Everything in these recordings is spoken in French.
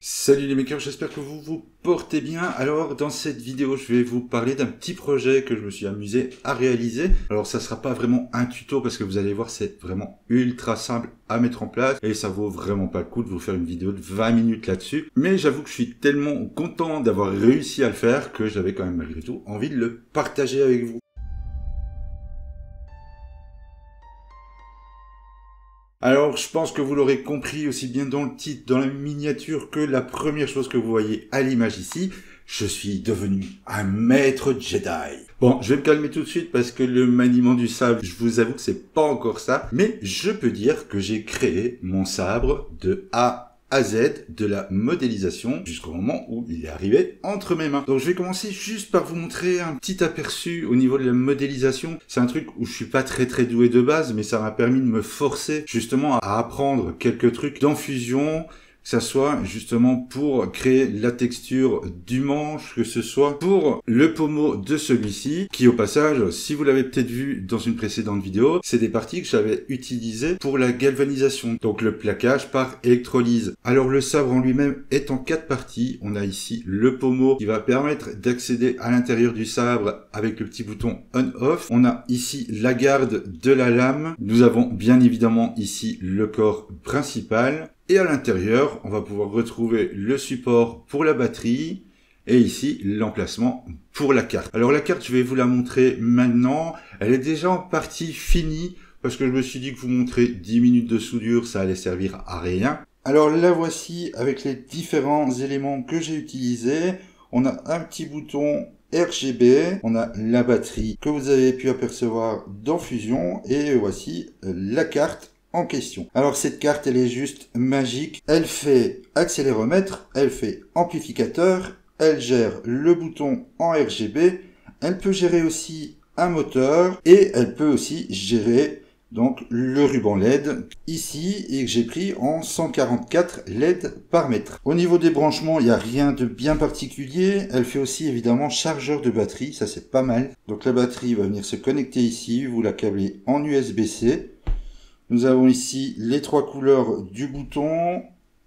Salut les makers, j'espère que vous vous portez bien. Alors dans cette vidéo, je vais vous parler d'un petit projet que je me suis amusé à réaliser. Alors ça sera pas vraiment un tuto parce que vous allez voir, c'est vraiment ultra simple à mettre en place et ça vaut vraiment pas le coup de vous faire une vidéo de 20 minutes là-dessus. Mais j'avoue que je suis tellement content d'avoir réussi à le faire que j'avais quand même malgré tout envie de le partager avec vous. Alors, je pense que vous l'aurez compris aussi bien dans le titre, dans la miniature, que la première chose que vous voyez à l'image ici, je suis devenu un maître Jedi. Bon, je vais me calmer tout de suite parce que le maniement du sabre, je vous avoue que c'est pas encore ça, mais je peux dire que j'ai créé mon sabre de A à Z de la modélisation jusqu'au moment où il est arrivé entre mes mains. Donc je vais commencer juste par vous montrer un petit aperçu au niveau de la modélisation. C'est un truc où je suis pas très doué de base, mais ça m'a permis de me forcer justement à apprendre quelques trucs dans Fusion, que ça soit justement pour créer la texture du manche, que ce soit pour le pommeau de celui-ci, qui au passage, si vous l'avez peut-être vu dans une précédente vidéo, c'est des parties que j'avais utilisées pour la galvanisation, donc le plaquage par électrolyse. Alors le sabre en lui-même est en 4 parties. On a ici le pommeau qui va permettre d'accéder à l'intérieur du sabre avec le petit bouton on-off. On a ici la garde de la lame. Nous avons bien évidemment ici le corps principal. Et à l'intérieur, on va pouvoir retrouver le support pour la batterie et ici l'emplacement pour la carte. Alors la carte, je vais vous la montrer maintenant. Elle est déjà en partie finie parce que je me suis dit que vous montrer 10 minutes de soudure, ça allait servir à rien. Alors la voici avec les différents éléments que j'ai utilisés. On a un petit bouton RGB, on a la batterie que vous avez pu apercevoir dans Fusion et voici la carte en question. Alors cette carte, elle est juste magique. Elle fait accéléromètre, elle fait amplificateur, elle gère le bouton en RGB, elle peut gérer aussi un moteur et elle peut aussi gérer donc le ruban LED ici et que j'ai pris en 144 LED par mètre. Au niveau des branchements, il n'y a rien de bien particulier. Elle fait aussi évidemment chargeur de batterie, ça c'est pas mal. Donc la batterie va venir se connecter ici, vous la câblez en USB-C. Nous avons ici les 3 couleurs du bouton,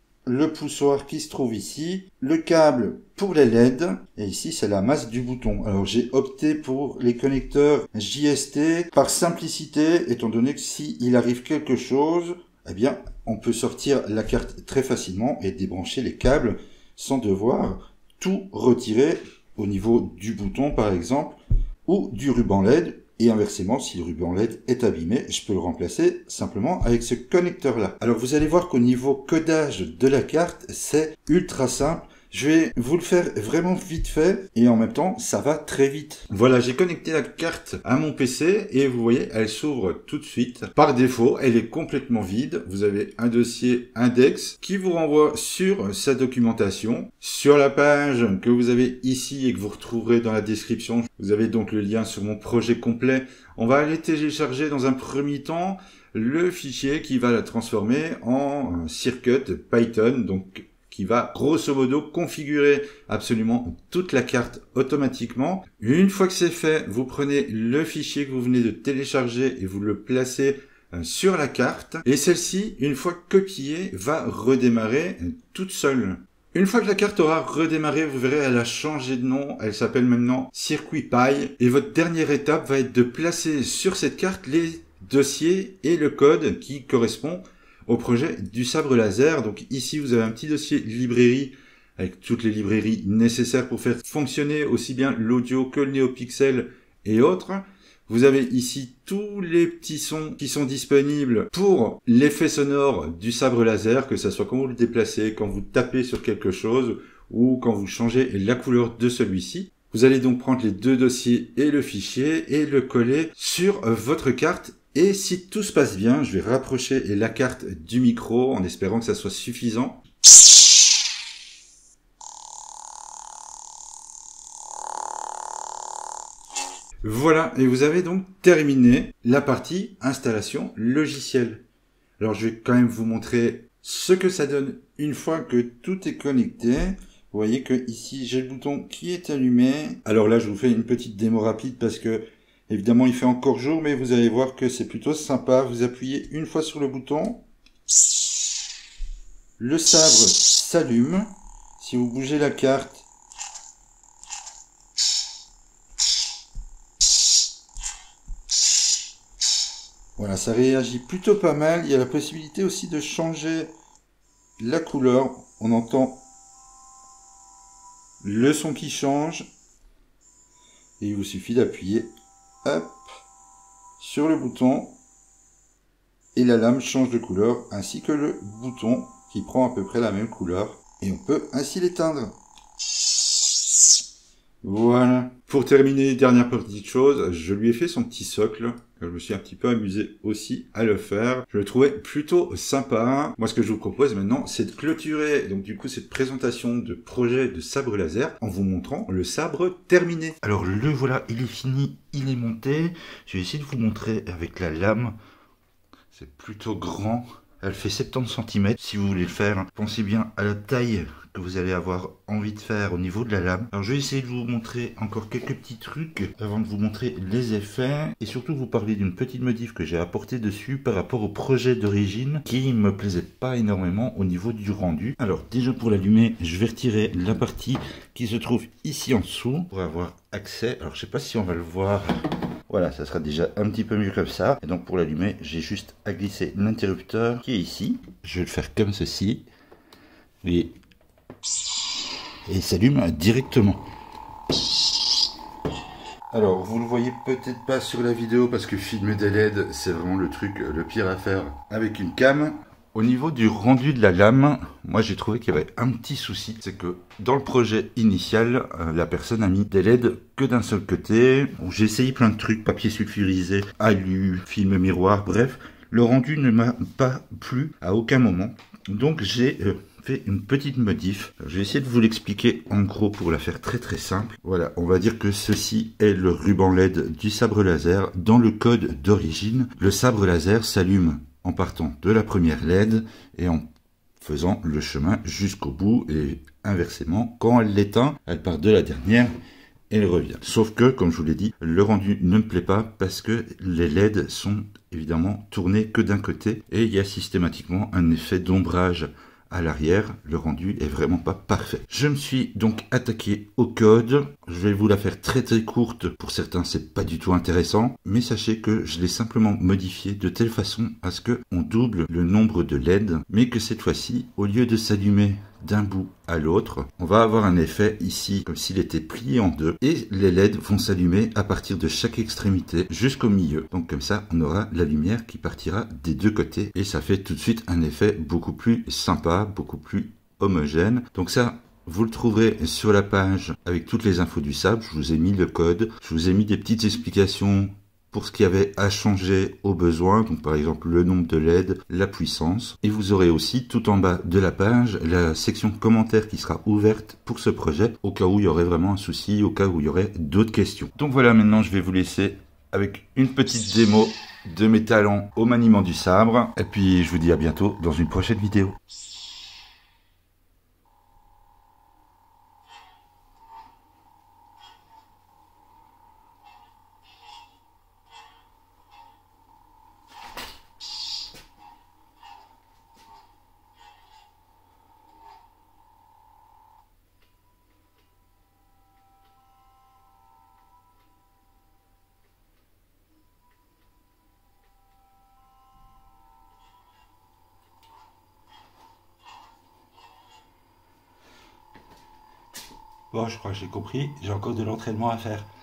le poussoir qui se trouve ici, le câble pour les LED, et ici c'est la masse du bouton. Alors j'ai opté pour les connecteurs JST par simplicité, étant donné que s'il arrive quelque chose, eh bien on peut sortir la carte très facilement et débrancher les câbles sans devoir tout retirer au niveau du bouton par exemple, ou du ruban LED. Et inversement, si le ruban LED est abîmé, je peux le remplacer simplement avec ce connecteur-là. Alors vous allez voir qu'au niveau codage de la carte, c'est ultra simple. Je vais vous le faire vraiment vite fait et en même temps, ça va très vite. Voilà, j'ai connecté la carte à mon PC et vous voyez, elle s'ouvre tout de suite. Par défaut, elle est complètement vide. Vous avez un dossier index qui vous renvoie sur sa documentation. Sur la page que vous avez ici et que vous retrouverez dans la description, vous avez donc le lien sur mon projet complet. On va aller télécharger dans un premier temps le fichier qui va la transformer en circuit Python, donc qui va grosso modo configurer absolument toute la carte automatiquement. Une fois que c'est fait, vous prenez le fichier que vous venez de télécharger et vous le placez sur la carte. Et celle-ci, une fois copiée, va redémarrer toute seule. Une fois que la carte aura redémarré, vous verrez, elle a changé de nom. Elle s'appelle maintenant Circuit Pi. Et votre dernière étape va être de placer sur cette carte les dossiers et le code qui correspond au projet du sabre laser. Donc ici, vous avez un petit dossier librairie avec toutes les librairies nécessaires pour faire fonctionner aussi bien l'audio que le NeoPixel et autres. Vous avez ici tous les petits sons qui sont disponibles pour l'effet sonore du sabre laser, que ce soit quand vous le déplacez, quand vous tapez sur quelque chose ou quand vous changez la couleur de celui-ci. Vous allez donc prendre les deux dossiers et le fichier et le coller sur votre carte. Et si tout se passe bien, je vais rapprocher la carte du micro en espérant que ça soit suffisant. Voilà, et vous avez donc terminé la partie installation logicielle. Alors je vais quand même vous montrer ce que ça donne une fois que tout est connecté. Vous voyez que ici j'ai le bouton qui est allumé. Alors là je vous fais une petite démo rapide parce que évidemment, il fait encore jour, mais vous allez voir que c'est plutôt sympa. Vous appuyez une fois sur le bouton. Le sabre s'allume. Si vous bougez la carte, voilà, ça réagit plutôt pas mal. Il y a la possibilité aussi de changer la couleur. On entend le son qui change. Et il vous suffit d'appuyer, hop, sur le bouton. Et la lame change de couleur, ainsi que le bouton qui prend à peu près la même couleur. Et on peut ainsi l'éteindre. Voilà. Pour terminer, dernière petite chose, je lui ai fait son petit socle. Je me suis un petit peu amusé aussi à le faire. Je le trouvais plutôt sympa. Moi, ce que je vous propose maintenant, c'est de clôturer donc du coup cette présentation de projet de sabre laser en vous montrant le sabre terminé. Alors le voilà, il est fini, il est monté. Je vais essayer de vous montrer avec la lame. C'est plutôt grand. Elle fait 70 cm. Si vous voulez le faire, pensez bien à la taille que vous allez avoir envie de faire au niveau de la lame. Alors je vais essayer de vous montrer encore quelques petits trucs avant de vous montrer les effets et surtout vous parler d'une petite modif que j'ai apportée dessus par rapport au projet d'origine qui me plaisait pas énormément au niveau du rendu. Alors déjà pour l'allumer, je vais retirer la partie qui se trouve ici en dessous pour avoir accès. Alors je sais pas si on va le voir. Voilà, ça sera déjà un petit peu mieux comme ça. Et donc pour l'allumer, j'ai juste à glisser l'interrupteur qui est ici. Je vais le faire comme ceci. Et il s'allume directement. Alors, vous le voyez peut-être pas sur la vidéo parce que filmer des LED, c'est vraiment le truc le pire à faire avec une cam. Au niveau du rendu de la lame, moi j'ai trouvé qu'il y avait un petit souci, c'est que dans le projet initial, la personne a mis des LED que d'un seul côté. J'ai essayé plein de trucs, papier sulfurisé, alu, film miroir, bref, le rendu ne m'a pas plu à aucun moment. Donc j'ai fait une petite modif. Je vais essayer de vous l'expliquer en gros pour la faire très très simple. Voilà, on va dire que ceci est le ruban LED du sabre laser. Dans le code d'origine, le sabre laser s'allume en partant de la première LED et en faisant le chemin jusqu'au bout et inversement, quand elle l'éteint, elle part de la dernière et elle revient. Sauf que, comme je vous l'ai dit, le rendu ne me plaît pas parce que les LED sont évidemment tournés que d'un côté et il y a systématiquement un effet d'ombrage à l'arrière. Le rendu est vraiment pas parfait. Je me suis donc attaqué au code. Je vais vous la faire très très courte. Pour certains, c'est pas du tout intéressant. Mais sachez que je l'ai simplement modifié de telle façon à ce que on double le nombre de LED. Mais que cette fois-ci, au lieu de s'allumer d'un bout à l'autre, on va avoir un effet ici comme s'il était plié en deux et les LED vont s'allumer à partir de chaque extrémité jusqu'au milieu. Donc comme ça, on aura la lumière qui partira des deux côtés et ça fait tout de suite un effet beaucoup plus sympa, beaucoup plus homogène. Donc ça, vous le trouverez sur la page avec toutes les infos du sabre. Je vous ai mis le code, je vous ai mis des petites explications pour ce qu'il y avait à changer au besoin, donc par exemple le nombre de LED, la puissance. Et vous aurez aussi tout en bas de la page la section commentaires qui sera ouverte pour ce projet, au cas où il y aurait vraiment un souci, au cas où il y aurait d'autres questions. Donc voilà, maintenant je vais vous laisser avec une petite démo de mes talents au maniement du sabre. Et puis je vous dis à bientôt dans une prochaine vidéo. Bon, je crois que j'ai compris, j'ai encore de l'entraînement à faire.